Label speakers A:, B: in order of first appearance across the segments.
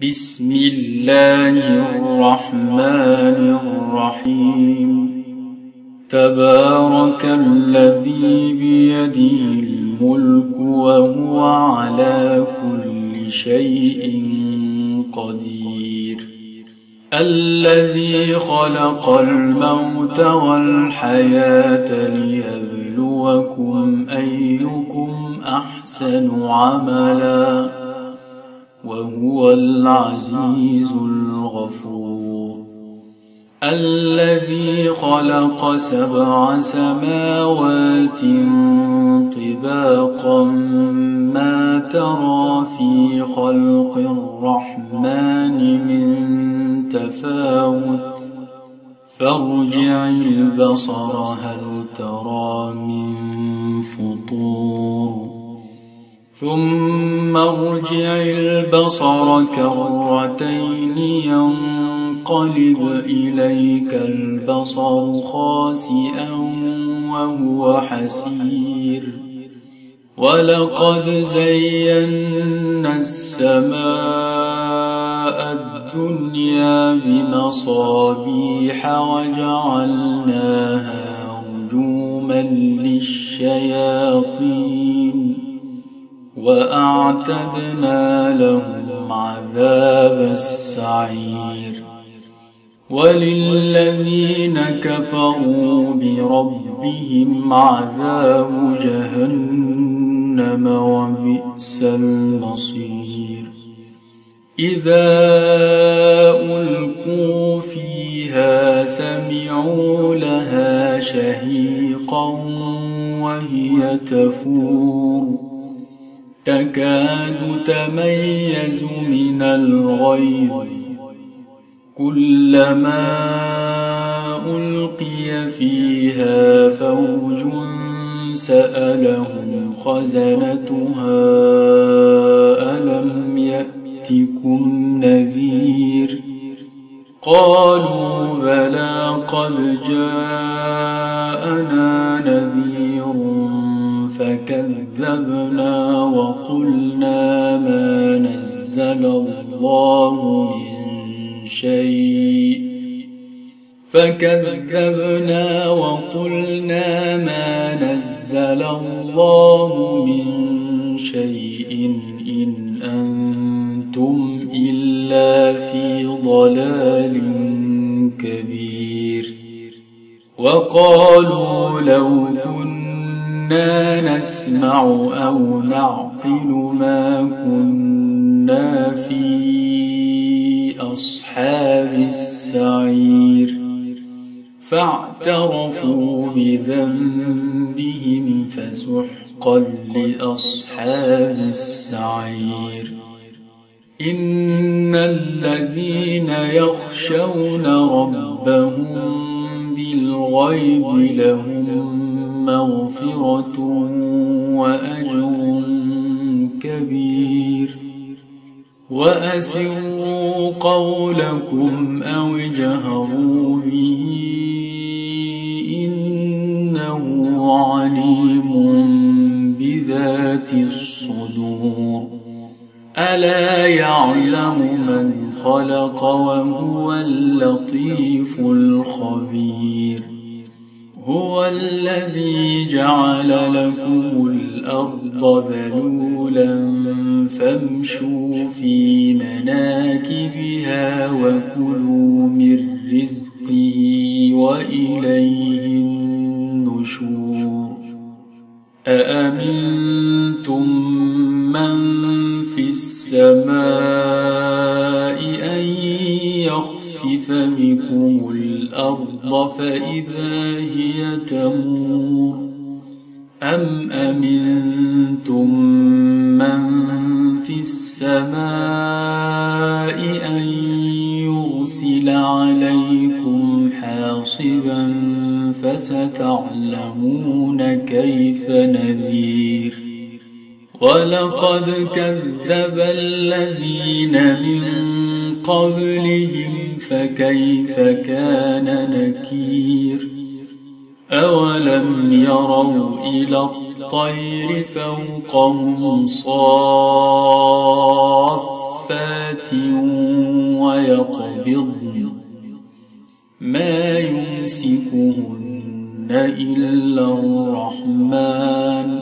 A: بسم الله الرحمن الرحيم. تبارك الذي بيده الملك وهو على كل شيء قدير. الذي خلق الموت والحياة ليبلوكم أيكم أحسن عملا وهو العزيز الغفور. الذي خلق 7 سماوات طباقا ما ترى في خلق الرحمن من تفاوت فارجع البصر هل ترى من فطور ثم ارجع البصر كرتين ينقلب إليك البصر خاسئا وهو حسير. ولقد زينا السماء الدنيا بمصابيح وجعلناها رجوما للشياطين وأعتدنا لهم عذاب السعير. وللذين كفروا بربهم عذاب جهنم وبئس المصير. إذا ألقوا فيها سمعوا لها شهيقا وهي تفور تكاد تميز من الغيظ كلما ألقي فيها فوج سألهم خزنتها ألم يأتكم نذير قالوا بلى قد جاءنا نذير فكذبنا وقلنا ما نزل الله من شيء إن أنتم إلا في ضلال كبير. وقالوا لو كنا نسمع أو نعقل ما كنا في أصحاب السعير فاعترفوا بذنبهم فسحقا لأصحاب السعير. إن الذين يخشون ربهم بالغيب لهم مغفرة وأجر كبير. وأسروا قولكم أو اجهروا به إنه عليم بذات الصدور. ألا يعلم من خلق وهو اللطيف الخبير. هو الذي جعل لكم الأرض ذلولا فامشوا في مناكبها وكلوا من رزقه وإليه النشور. أأمنتم من في السماء أن يخسف بكم الأرض فإذا هي تمور أم أمنتم من في السماء أن يرسل عليكم حاصبا فستعلمون كيف نذير. ولقد كذب الذين من قبلهم فكيف كان نكير. أولم يروا إلى الطير فوقهم صافات صافات ويقبضن ما يمسكهن إلا الرحمن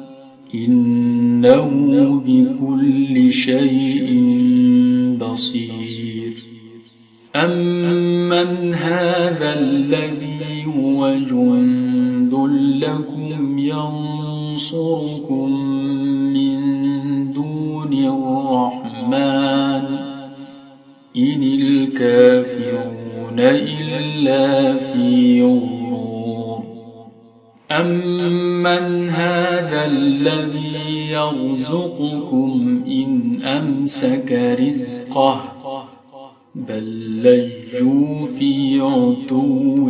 A: إنه بكل شيء بصير. أمن هذا الذي هو جند لكم ينصركم من دون الرحمن إن الكافرون إلا في غرور. أمن هذا الذي يرزقكم إن أمسك رزقه بل لجوا في عتو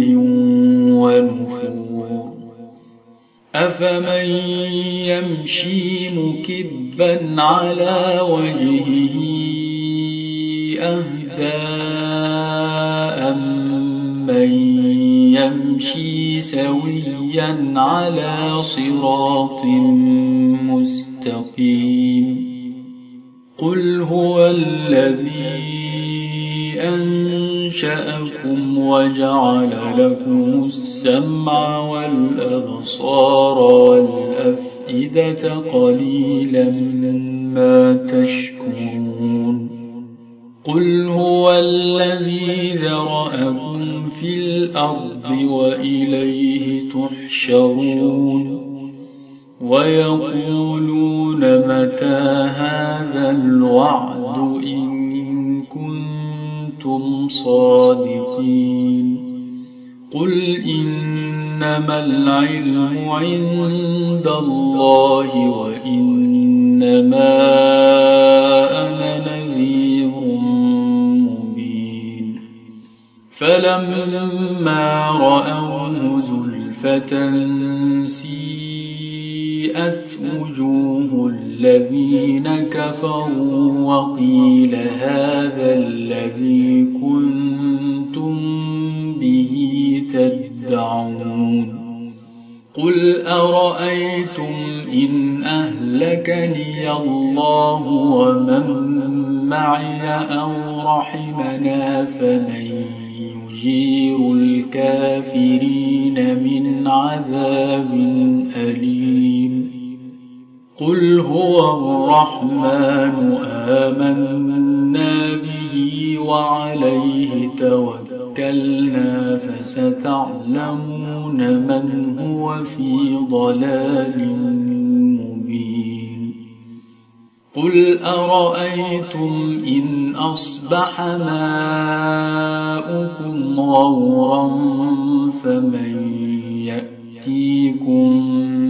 A: ونفور. أفمن يمشي مكبا على وجهه أهدى أمن يمشي سويا على صراط مستقيم. قل هو الذي أنشأكم وجعل لكم السمع والأبصار والأفئدة قليلا ما تشكرون. قل هو الذي ذرأكم في الأرض وإليه تحشرون. ويقولون متى هذا الوعد إن كنتم صادقين. قل إنما العلم عند الله وإنما أنا نذير مبين. فلما رأوه زلفة سيئت وجوه الذين كفروا وقيل هذا الذي كنتم به تدعون. قل أرأيتم إن أهلكني الله ومن معي أو رحمنا فمن يجير الكافرين من عذاب أليم. قل هو الرحمن آمنا به وعليه توكلنا فستعلمون من هو في ضلال مبين. قل أرأيتم إن أصبح ماؤكم غورا فمن يأتيكم